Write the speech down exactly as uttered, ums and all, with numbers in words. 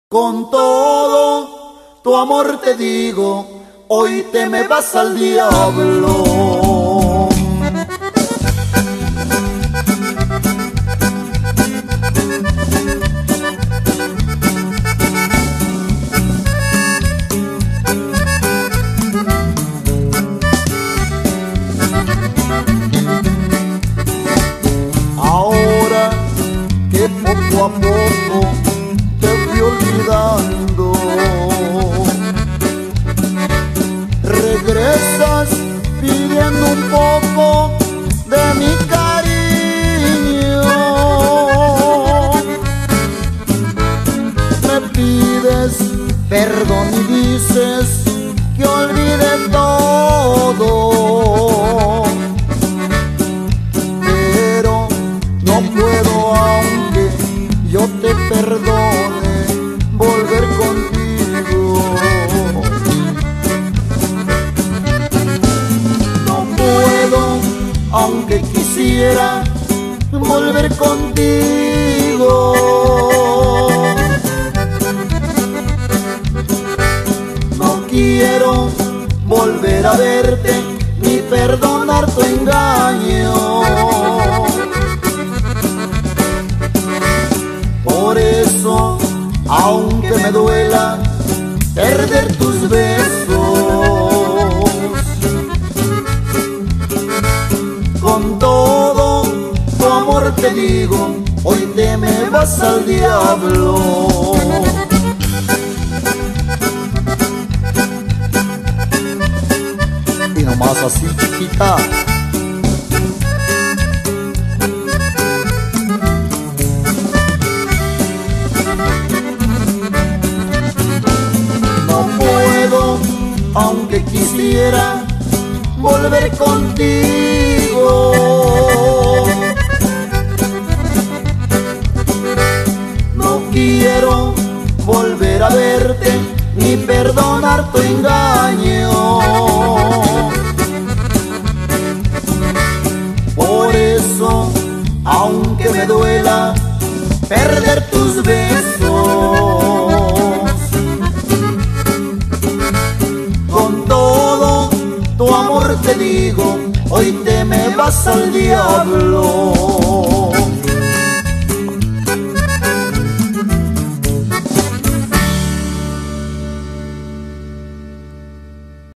Con todo tu amor te digo, hoy te me vas al diablo. Ahora que poco a poco te fui olvidando, regresas pidiendo un poco de mi cariño. Me pides perdón y dices que olvide todo, pero no puedo, aunque yo te perdone, volver contigo. No puedo, aunque quisiera, volver contigo. No quiero volver a verte ni perdonar tu engaño. Por eso, aunque me duela perder tus besos, con todo tu amor te digo, hoy te me vas al diablo. Y nomás así, chiquita. Aunque quisiera volver contigo, no quiero volver a verte ni perdonar tu engaño. Por eso, aunque me duela perder tus besos, te digo, hoy te me vas al diablo.